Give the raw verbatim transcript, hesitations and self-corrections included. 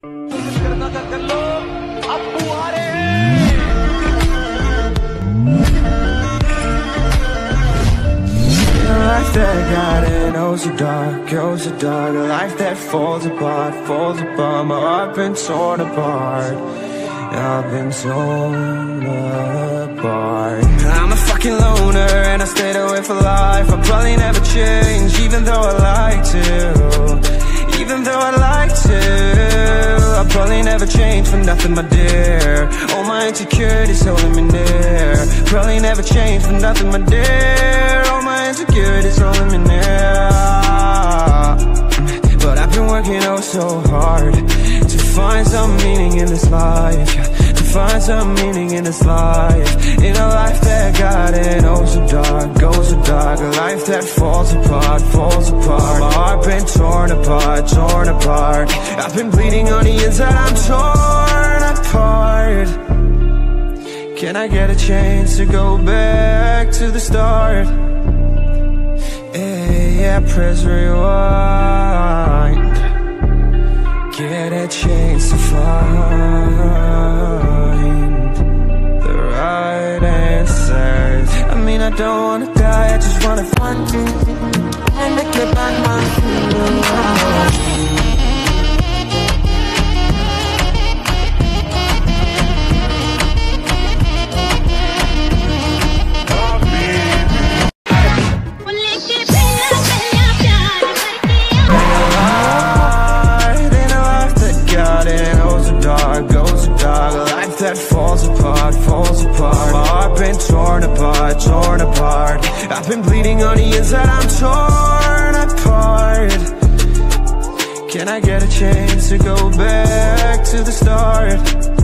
Life that got it, oh so dark, oh so dark. A life that falls apart, falls apart. My heart been torn apart, I've been torn apart. I'm a fucking loner and I stayed away for life. I'll probably never change, even though I like to. Even though I like to, I'll probably never change for nothing, my dear. All my insecurities holding me near. Probably never change for nothing, my dear. All my insecurities holding me near. But I've been working oh so hard to find some meaning in this life, to find some meaning in this life. In a life that got it oh so dark, goes so dark. A life that falls apart, falls apart. My heart been torn apart, torn apart. I've been bleeding on the inside, I'm torn apart. Can I get a chance to go back to the start? Hey, yeah, press rewind. Get a chance to find the right answers. I mean, I don't wanna die, I just wanna find you and make me back my feelings. That falls apart, falls apart. My heart been torn apart, torn apart. I've been bleeding on the inside, I'm torn apart. Can I get a chance to go back to the start?